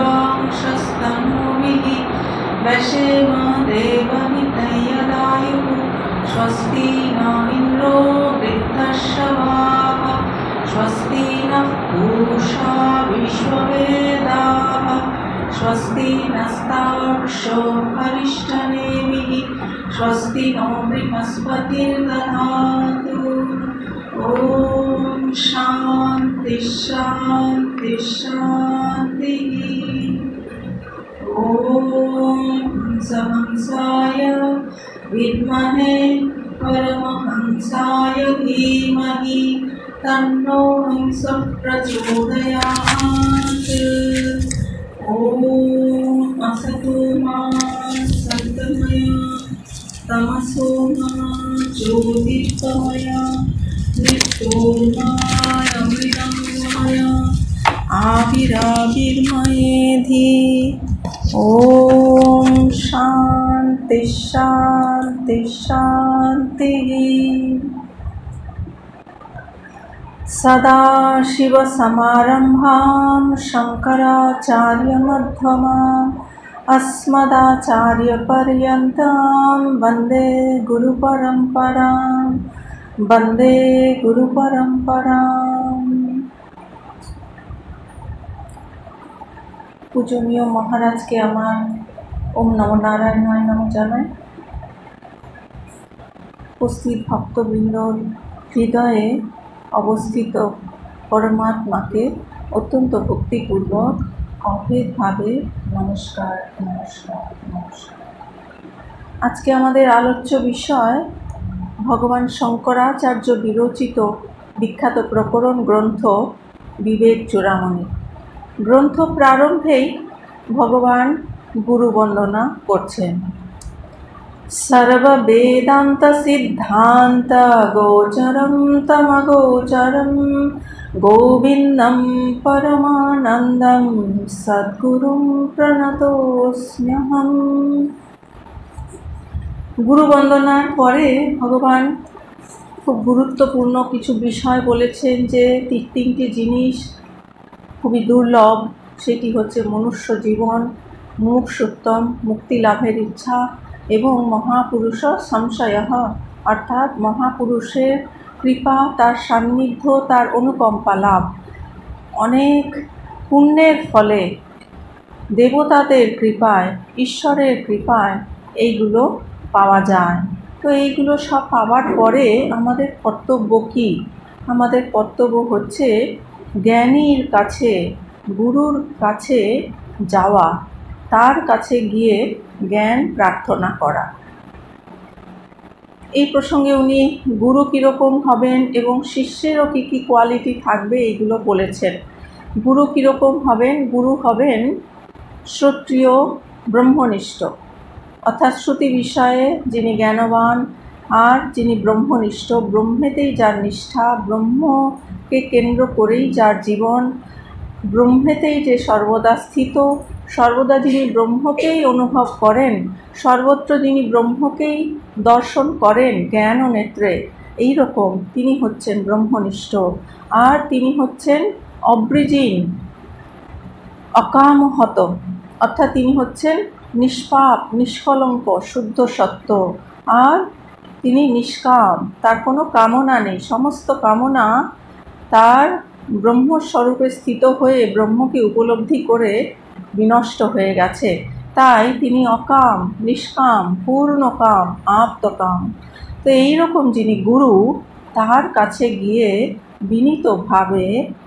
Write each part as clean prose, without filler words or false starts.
वांशस्तनूभिः वशेम देवमितयदायुः स्वस्ति न इन्द्रो वृद्धश्रवाः स्वस्ति नः पूषा विश्ववेदाः स्वस्ति नस्तार्क्ष्यो अरिष्टनेमिः स्वस्ति नो बृहस्पतिर्दधातु। ॐ शान्ति शान्ति शान्तिः। ॐ हंसहंसाय विद्महे परमहंसाय धीमहि तन्नो हंसः प्रचोदयात्। ॐ असतो मा सद्गमय तमसो मा ज्योतिर्गमय मृत्योर्मामृतंगमय आविराविर्मयेधि। ॐ शान्ति शान्ति शान्तिः। सदाशिवसमारम्भां शङ्कराचार्यमध्यमाम् अस्मदाचार्यपर्यन्तां वन्दे गुरुपरम्परां वन्दे गुरुपरम्परां। पूजनीय महाराज के आमार ओम नमो नारायणाय नमो जानाई। उपस्थित भक्तबृंदर हृदये अवस्थित परमात्मा के अत्यंत भक्तिपूर्वक अभेद भावे नमस्कार नमस्कार नमस्कार। आज के आमादेर आलोच्य विषय भगवान शंकराचार्य विरचित विख्यात प्रकरण ग्रंथ विवेक चूड़ामणि। ग्रंथ प्रारम्भे भगवान गुरु वंदना करछेन। सर्व वेदांत सिद्धांत गोचरम तमगोचरम गोविंदम परमानंदम सद्गुरुं प्रणतोस्म्यहम्। गुरु वंदनार परे भगवान खूब गुरुत्वपूर्ण किछु विषय बोलेछेन जे तीनटी जिनिस खूबই दुर्लभ। सेटी होच्छे मनुष्य जीवन, मुमुक्षुत्वम मुक्ति लाभेर इच्छा एवं महापुरुष संशयः अर्थात महापुरुषेर कृपा तार सान्निध्य तार अनुकम्पा लाभ। अनेक पुण्येर फले देवतादेर कृपाय ईश्वरेर कृपाय एइगुलो पावा जाय। तो एइगुलो सब पावार परे आमादेर कर्तव्य कि? आमादेर कर्तव्य होच्छे ज्ञानीर काछे गुरुर काछे जावा, तार काछे गिये ज्ञान प्रार्थना करा। এই প্রসঙ্গে উনি গুরু কীরকম হবেন এবং শিষ্যেরও কী কী কোয়ালিটি থাকবে এইগুলো বলেছেন। গুরু কীরকম হবেন? গুরু হবেন শ্রোত্রিয় ব্রহ্মনিষ্ঠ, অর্থাৎ শ্রুতি বিষয়ে যিনি জ্ঞানবান আর যিনি ব্রহ্মনিষ্ঠ, ব্রহ্মেতেই যার নিষ্ঠা, ব্রহ্মকে কেন্দ্র করেই যার জীবন, ব্রহ্মেতেই যে সর্বদা স্থিত, সর্বদা যিনি ব্রহ্মকেই অনুভব করেন, সর্বত্র যিনি ব্রহ্মকেই দর্শন করেন জ্ঞান ও নেত্রে, এই রকম তিনি হচ্ছেন ব্রহ্মনিষ্ঠ। আর তিনি হচ্ছেন অবৃজিন অকামহত, অর্থাৎ তিনি হচ্ছেন নিষ্পাপ নিষ্কলঙ্ক শুদ্ধ সত্য। আর তিনি নিষ্কাম, তার কোনো কামনা নেই, সমস্ত কামনা তার ব্রহ্মস্বরূপে স্থিত হয়ে ব্রহ্মকে উপলব্ধি করে বিনষ্ট হয়ে গেছে। তাই তিনি অকাম নিষ্কাম পূর্ণকাম আপ্তকাম। তো এইরকম যিনি গুরু, তার কাছে গিয়ে বিনীতভাবে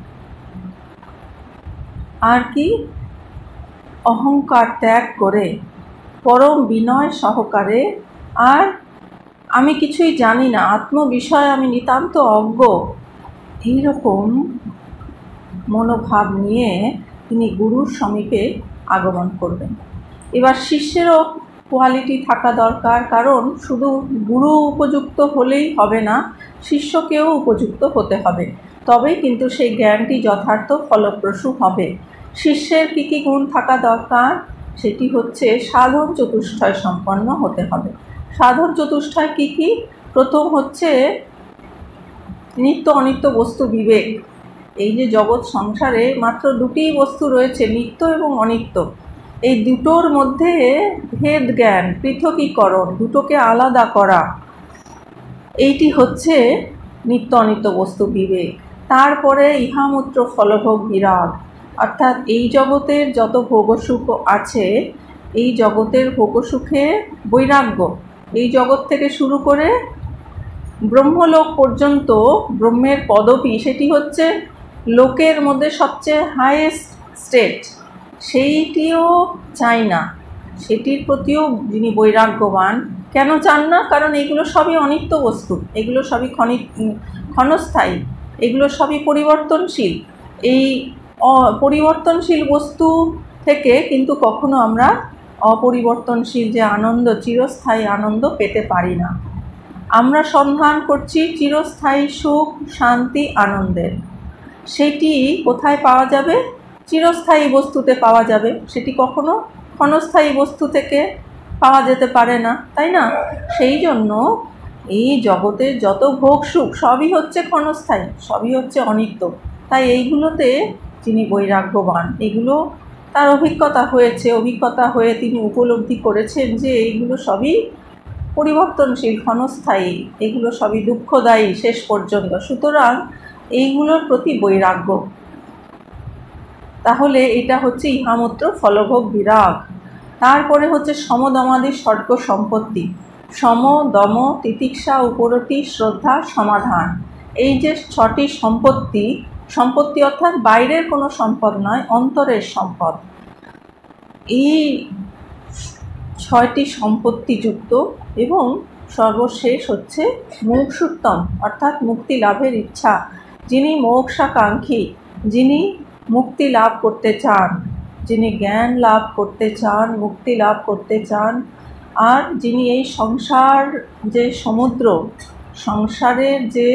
আর কি অহংকার ত্যাগ করে পরম বিনয় সহকারে, আর আমি কিছুই জানি না, আত্মবিষয়ে আমি নিতান্ত অজ্ঞ, এইরকম মনোভাব নিয়ে তিনি গুরুর সমীপে আগমন করবেন। এবার শিষ্যেরও কোয়ালিটি থাকা দরকার, কারণ শুধু গুরু উপযুক্ত হলেই হবে না, শিষ্যকেও উপযুক্ত হতে হবে, তবেই কিন্তু সেই জ্ঞানটি যথার্থ ফলপ্রসূ হবে। শিষ্যের কী কী গুণ থাকা দরকার? সেটি হচ্ছে সাধন চতুষ্টয় সম্পন্ন হতে হবে। সাধন চতুষ্টয় কী কী? প্রথম হচ্ছে নিত্য অনিত্য বস্তু বিবেক, এই যে জগৎ সংসারে মাত্র দুটিই বস্তু রয়েছে, নিত্য এবং অনিত্য। এই দুটোর মধ্যে ভেদ জ্ঞান, পৃথকীকরণ, দুটোকে আলাদা করা, এইটি হচ্ছে নিত্য অনিত্য বস্তু বিবেক। তারপরে ইহামূত্র ফলভোগ বিরাগ, অর্থাৎ এই জগতের যত ভোগসুখ আছে, এই জগতের ভোগসুখে বৈরাগ্য। এই জগৎ থেকে শুরু করে ব্রহ্মলোক পর্যন্ত ব্রহ্মের পদবী, সেটি হচ্ছে লোকের মধ্যে সবচেয়ে হাইয়েস্ট স্টেট, সেইটিও চাই না, সেটির প্রতিও যিনি বৈরাগ্যবান। কেন চান না? কারণ এগুলো সবই অনিত্য বস্তু, এগুলো সবই ক্ষণস্থায়ী, এগুলো সবই পরিবর্তনশীল। এই পরিবর্তনশীল বস্তু থেকে কিন্তু কখনো আমরা অপরিবর্তনশীল যে আনন্দ, চিরস্থায়ী আনন্দ পেতে পারি না। আমরা সন্ধান করছি চিরস্থায়ী সুখ, শান্তি, আনন্দের। সেটি কোথায় পাওয়া যাবে? চিরস্থায়ী বস্তুতে পাওয়া যাবে, সেটি কখনো ক্ষণস্থায়ী বস্তু থেকে পাওয়া যেতে পারে না, তাই না? সেই জন্য এই জগতের যত ভোগ সুখ সবই হচ্ছে ক্ষণস্থায়ী, সবই হচ্ছে অনিত্য। তাই এইগুলোতে যিনি বৈরাগ্যবান, এগুলো তার অভিজ্ঞতা হয়েছে, অভিজ্ঞতা হয়ে তিনি উপলব্ধি করেছেন যে এইগুলো সবই পরিবর্তনশীল, ক্ষণস্থায়ী, এগুলো সবই দুঃখদায়ী শেষ পর্যন্ত। সুতরাং এইগুলোর প্রতি বৈরাগ্য, তাহলে এটা হচ্ছে ইহামূত্র ফলভোগ বিরাগ। তারপরে হচ্ছে সমদমাদি স্বর্গ সম্পত্তি। সম, দম, তিতিক্ষা, উপরতি, শ্রদ্ধা, সমাধান, এই যে 6টি সম্পত্তি, সম্পত্তি অর্থাৎ বাইরের কোনো সম্পদ নয়, অন্তরের সম্পদ। এই 6টি সম্পত্তিযুক্ত এবং সর্বশেষ হচ্ছে মুমুক্ষুত্বম, অর্থাৎ মুক্তি লাভের ইচ্ছা, যিনি মোক্ষাকাঙ্ক্ষী, যিনি মুক্তি লাভ করতে চান, যিনি জ্ঞান লাভ করতে চান, মুক্তি লাভ করতে চান, আর যিনি এই সংসার যে সমুদ্র, সংসারের যে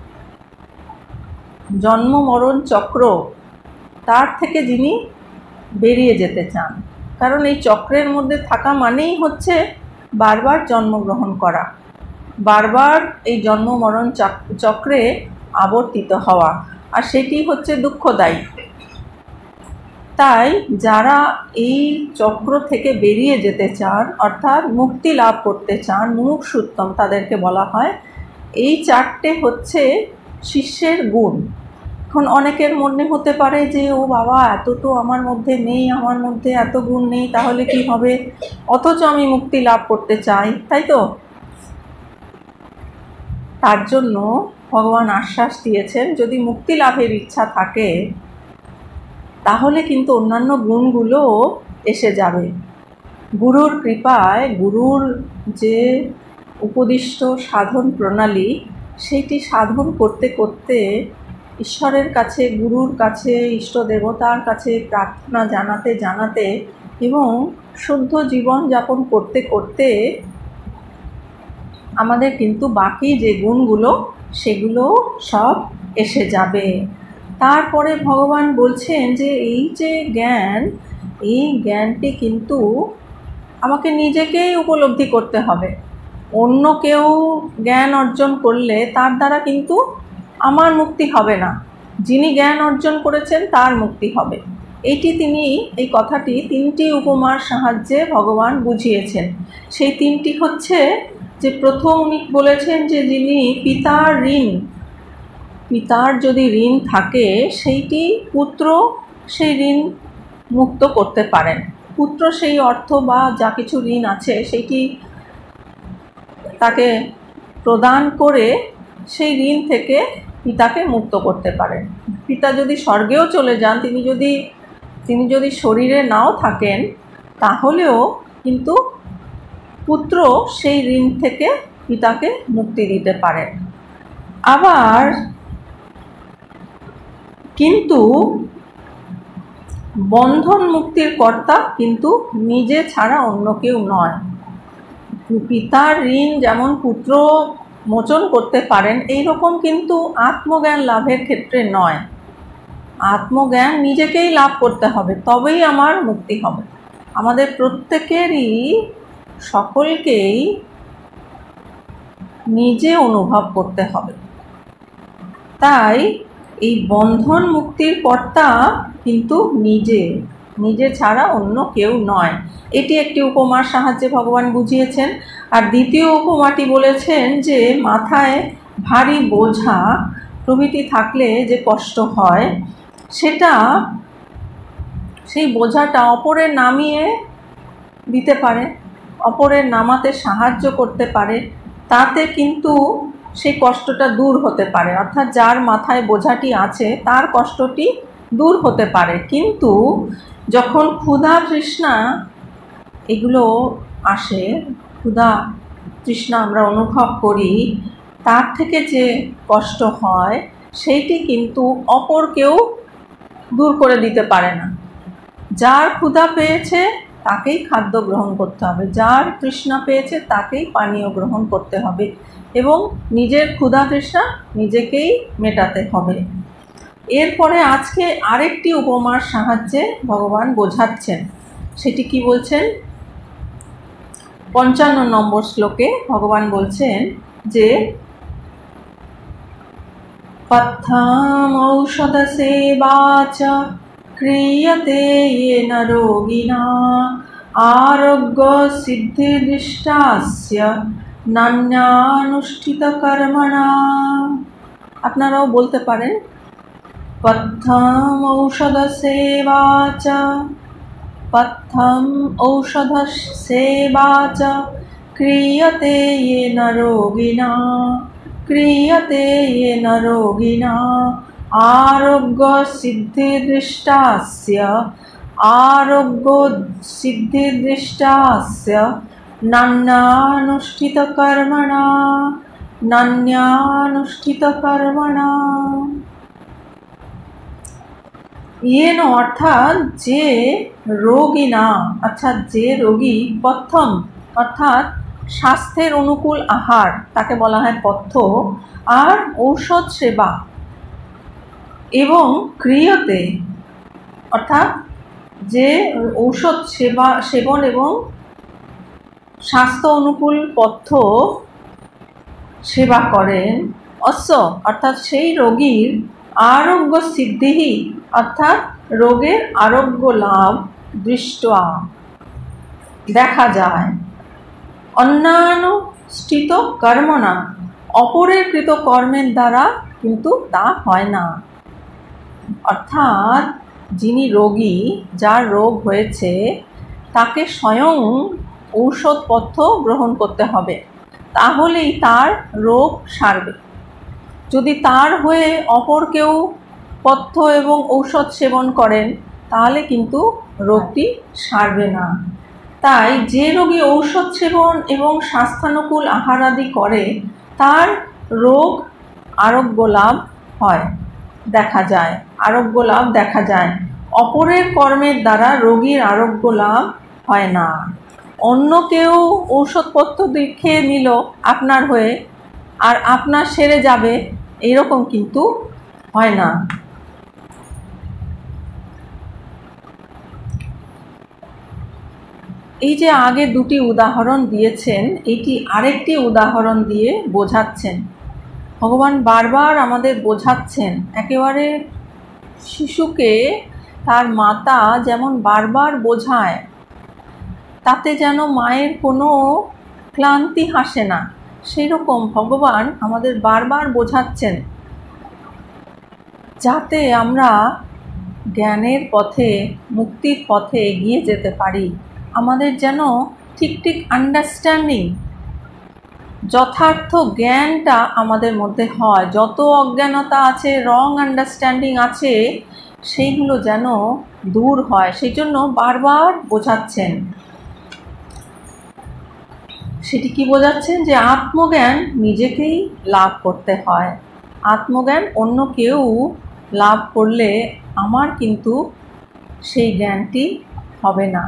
জন্ম মরণ চক্র, তার থেকে যিনি বেরিয়ে যেতে চান। কারণ এই চক্রের মধ্যে থাকা মানেই হচ্ছে বারবার জন্মগ্রহণ করা, বারবার এই জন্ম মরণ চক্রে আবর্তিত হওয়া, আর সেটি হচ্ছে দুঃখদায়ী। তাই যারা এই চক্র থেকে বেরিয়ে যেতে চান, অর্থাৎ মুক্তি লাভ করতে চান, মুমুক্ষুত্বম তাদেরকে বলা হয়। এই 4টে হচ্ছে শিষ্যের গুণ। এখন অনেকের মনে হতে পারে যে ও বাবা, এত তো আমার মধ্যে নেই, আমার মধ্যে এত গুণ নেই, তাহলে কি হবে? অথচ আমি মুক্তি লাভ করতে চাই, তাই তো? তার জন্য ভগবান আশ্বাস দিয়েছেন, যদি মুক্তি লাভের ইচ্ছা থাকে তাহলে কিন্তু অন্যান্য গুণগুলো এসে যাবে। গুরুর কৃপায়, গুরুর যে উপদিষ্ট সাধন প্রণালী, সেইটি সাধন করতে করতে ঈশ্বরের কাছে, গুরুর কাছে, ইষ্ট দেবতার কাছে প্রার্থনা জানাতে জানাতে এবং শুদ্ধ জীবন যাপন করতে করতে আমাদের কিন্তু বাকি যে গুণগুলো, সেগুলো সব এসে যাবে। তারপরে ভগবান বলছেন যে এই যে জ্ঞান, এই জ্ঞানটি কিন্তু আমাকে নিজেকেই উপলব্ধি করতে হবে। অন্য কেউ জ্ঞান অর্জন করলে তার দ্বারা কিন্তু আমার মুক্তি হবে না, যিনি জ্ঞান অর্জন করেছেন তার মুক্তি হবে। এই কথাটি 3টি উপমার সাহায্যে ভগবান বুঝিয়েছেন। সেই 3টি হচ্ছে যে, প্রথম উনি বলেছেন যে যিনি পিতার ঋণ, পিতার যদি ঋণ থাকে সেইটি পুত্র সেই ঋণ মুক্ত করতে পারেন। পুত্র সেই অর্থ বা যা কিছু ঋণ আছে সেইটি তাকে প্রদান করে সেই ঋণ থেকে পিতাকে মুক্ত করতে পারেন। পিতা যদি স্বর্গেও চলে যান, তিনি যদি শরীরে নাও থাকেন, তাহলেও কিন্তু পুত্র সেই ঋণ থেকে পিতাকে মুক্তি দিতে পারেন। আবার কিন্তু বন্ধন মুক্তির কর্তা কিন্তু নিজে ছাড়া অন্য কেউ নয়। পিতার ঋণ যেমন পুত্র মোচন করতে পারেন, এই রকম কিন্তু আত্মজ্ঞান লাভের ক্ষেত্রে নয়। আত্মজ্ঞান নিজেকেই লাভ করতে হবে, তবেই আমার মুক্তি হবে। আমাদের প্রত্যেকেরই, সকলকেই নিজে অনুভব করতে হবে। তাই এই বন্ধন মুক্তির কর্তা কিন্তু নিজে ছাড়া অন্য কেউ নয়। এটি একটি উপমার সাহায্যে ভগবান বুঝিয়েছেন। আর দ্বিতীয় উপমাটি বলেছেন যে মাথায় ভারী বোঝা প্রভৃতি থাকলে যে কষ্ট হয়, সেই বোঝাটা অপরের নামিয়ে দিতে পারে, অপরের নামাতে সাহায্য করতে পারে, তাতে কিন্তু সেই কষ্টটা দূর হতে পারে। অর্থাৎ যার মাথায় বোঝাটি আছে তার কষ্টটি দূর হতে পারে। কিন্তু যখন ক্ষুধা তৃষ্ণা এগুলো আসে, ক্ষুধা তৃষ্ণা আমরা অনুভব করি, তার থেকে যে কষ্ট হয় সেইটি কিন্তু অপর কেউ দূর করে দিতে পারে না। যার ক্ষুধা পেয়েছে তাকেই খাদ্য গ্রহণ করতে হবে, যার তৃষ্ণা পেয়েছে তাকেই পানীয় গ্রহণ করতে হবে, এবং নিজের ক্ষুধা তৃষ্ণা নিজেকেই মেটাতে হবে। এরপরে আজকে আরেকটি উপমার সাহায্যে ভগবান বোঝাচ্ছেন। সেটি কি বলছেন? 55 নম্বর শ্লোকে ভগবান বলছেন যে পথ্যম ঔষধ সেবা চ ক্রিয়তে येन রোগিণা আরোগ্য সিদ্ধিদৃষ্টাস্য নান্যানুষ্ঠিত কর্মণা। আপনারাও বলতে পারেন, পথ্যম ঔষধ সেবা চ, পথ্যম ঔষধ সেবা চ ক্রিয়তে येन রোগিণা, ক্রিয়তে येन রোগিণা আরোগ্য সিদ্ধিদৃষ্টাস্য, আরোগ্য সিদ্ধিদৃষ্টাস্য নান্যানুষ্ঠিত কর্মণা, নান্যানুষ্ঠিত কর্মণা। येन অর্থাৎ যে রোগিণা, অর্থাৎ যে রোগী, পথ্যম অর্থাৎ স্বাস্থ্যের অনুকূল আহার, তাকে বলা হয় পথ্য, আর ঔষধ সেবা, এবং ক্রিয়তে অর্থাৎ যে ঔষধ সেবন এবং স্বাস্থ্য অনুকূল পথ্য সেবা করেন, অস্য অর্থাৎ সেই রোগীর আরোগ্য সিদ্ধি অর্থাৎ রোগের আরোগ্য লাভ দৃষ্টা দেখা যায়, অন্যানুষ্ঠিত কর্মণা অপরের কৃত কর্মের দ্বারা কিন্তু তা হয় না। অর্থাৎ যিনি রোগী, যার রোগ হয়েছে, তাকে স্বয়ং ঔষধপথ্য গ্রহণ করতে হবে, তাহলেই তার রোগ সারবে। যদি তার হয়ে অপর কেউ পথ্য এবং ঔষধ সেবন করেন তাহলে কিন্তু রোগটি সারবে না। তাই যে রোগী ঔষধ সেবন এবং স্বাস্থ্যানুকূল আহার আদি করে তার রোগ আরোগ্য লাভ হয়, দেখা যায়, আরোগ্য লাভ দেখা যায়। অপরের কর্মের দ্বারা রোগীর আরোগ্য লাভ হয় না। অন্য কেউ ঔষধপত্র খেয়ে নিল আপনার হয়ে, আর আপনার সেরে যাবে, এরকম কিন্তু হয় না। এই যে আগে দুটি উদাহরণ দিয়েছেন, এটি আরেকটি উদাহরণ দিয়ে বোঝাচ্ছেন। ভগবান বারবার আমাদের বোঝাচ্ছেন, একেবারে শিশুকে তার মাতা যেমন বারবার বোঝায়, তাতে যেন মায়ের কোনো ক্লান্তি হাসে না, সেই রকম ভগবান আমাদের বারবার বোঝাচ্ছেন, যাতে আমরা জ্ঞানের পথে, মুক্তির পথে এগিয়ে যেতে পারি। আমাদের যেন ঠিক আন্ডারস্ট্যান্ডিং, যথার্থ জ্ঞানটা আমাদের মধ্যে হয়। যত অজ্ঞানতা আছে, রং আন্ডারস্ট্যান্ডিং আছে, সেইগুলো যেন দূর হয়, সেই জন্য বারবার বোঝাচ্ছেন। সেটি কি বোঝাচ্ছেন? যে আত্মজ্ঞান নিজেকেই লাভ করতে হয়। আত্মজ্ঞান অন্য কেউ লাভ করলে আমার কিন্তু সেই জ্ঞানটি হবে না,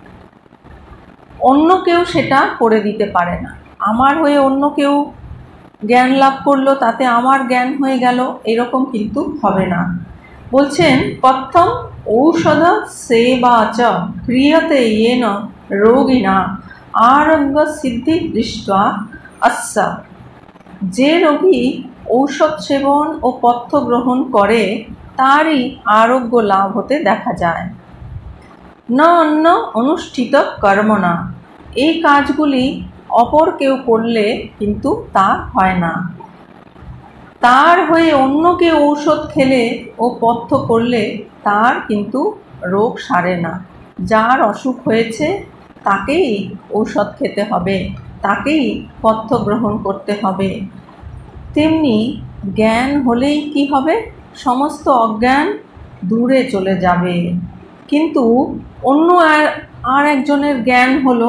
অন্য কেউ সেটা করে দিতে পারে না। আমার হয়ে অন্য কেউ জ্ঞান লাভ করলো, তাতে আমার জ্ঞান হয়ে গেল, এরকম কিন্তু হবে না। বলছেন, পথ্যম ঔষধ সেবা চ ক্রিয়তে येन রোগিণা আরোগ্য সিদ্ধি দৃষ্টা অস্য। যে রোগী ঔষধ সেবন ও পথ্য গ্রহণ করে তারই আরোগ্য লাভ হতে দেখা যায়। ন অন্য অনুষ্ঠিত কর্ম না, এই কাজগুলি অপর কেউ করলে কিন্তু তা হয় না। তার হয়ে অন্য কেউ ঔষধ খেলে ও পথ্য করলে তার কিন্তু রোগ সারে না। যার অসুখ হয়েছে তাকেই ঔষধ খেতে হবে, তাকেই পথ্য গ্রহণ করতে হবে। তেমনি জ্ঞান হলেই কি হবে? সমস্ত অজ্ঞান দূরে চলে যাবে। কিন্তু অন্য আর একজনের জ্ঞান হলো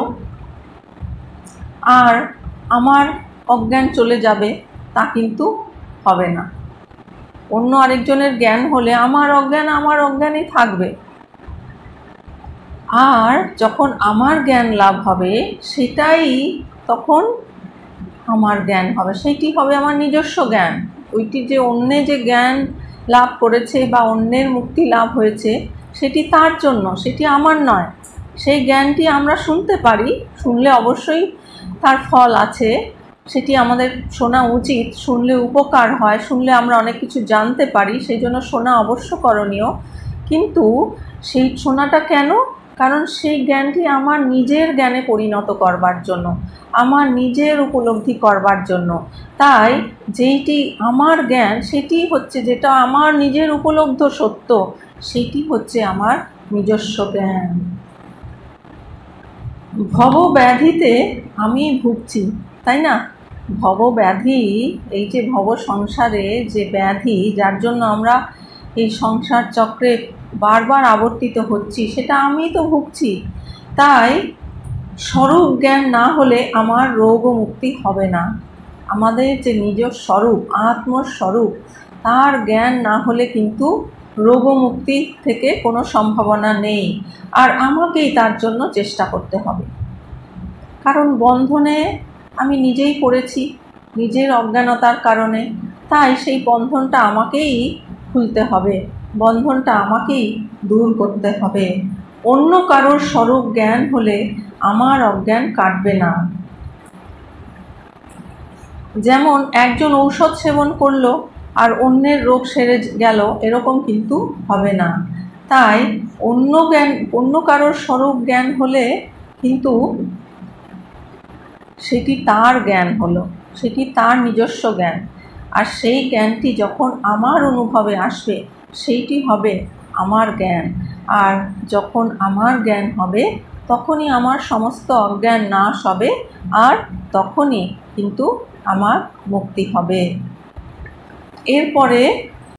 আর আমার অজ্ঞান চলে যাবে, তা কিন্তু হবে না। অন্য আরেকজনের জ্ঞান হলে আমার অজ্ঞানই থাকবে। আর যখন আমার জ্ঞান লাভ হবে সেটাই তখন আমার জ্ঞান হবে, সেইটি হবে আমার নিজস্ব জ্ঞান। ওইটি যে অন্যে যে জ্ঞান লাভ করেছে বা অন্যের মুক্তি লাভ হয়েছে সেটি তার জন্য, সেটি আমার নয়। সেই জ্ঞানটি আমরা শুনতে পারি, শুনলে অবশ্যই তার ফল আছে, সেটি আমাদের শোনা উচিত। শুনলে উপকার হয়, শুনলে আমরা অনেক কিছু জানতে পারি, সেই জন্য শোনা অবশ্য করণীয়। কিন্তু সেই শোনাটা কেন? কারণ সেই জ্ঞানটি আমার নিজের জ্ঞানে পরিণত করবার জন্য, আমার নিজের উপলব্ধি করবার জন্য। তাই যেইটি আমার জ্ঞান সেটি হচ্ছে, যেটা আমার নিজের উপলব্ধ সত্য, সেটি হচ্ছে আমার নিজস্ব জ্ঞান। ভবব্যাধিতে আমি ভুগছি, তাই না? ভবব্যাধি, এই যে ভব সংসারে যে ব্যাধি, যার জন্য আমরা এই সংসার চক্রে বারবার আবর্তিত হচ্ছি, সেটা আমি তো ভুগছি। তাই স্বরূপ জ্ঞান না হলে আমার রোগ ও মুক্তি হবে না। আমাদের যে নিজের স্বরূপ, আত্মস্বরূপ, তার জ্ঞান না হলে কিন্তু রোগ ও মুক্তি থেকে কোনো সম্ভাবনা নেই। আর আমাকেই তার জন্য চেষ্টা করতে হবে, কারণ বন্ধনে আমি নিজেই পড়েছি নিজের অজ্ঞানতার কারণে। তাই সেই বন্ধনটা আমাকেই খুলতে হবে, বন্ধনটা আমাকেই দূর করতে হবে। অন্য কারোর স্বরূপ জ্ঞান হলে আমার অজ্ঞান কাটবে না। যেমন একজন ঔষধ সেবন করলো আর অন্যের রোগ সেরে গেল, এরকম কিন্তু হবে না। তাই অন্য কারোর স্বরূপ জ্ঞান হলে কিন্তু সেটি তার জ্ঞান হলো, সেটি তার নিজস্ব জ্ঞান। আর সেই জ্ঞানটি যখন আমার অনুভবে আসবে সেইটি হবে আমার জ্ঞান। আর যখন আমার জ্ঞান হবে তখনই আমার সমস্ত অজ্ঞান নাশ হবে, আর তখনই কিন্তু আমার মুক্তি হবে। এরপরে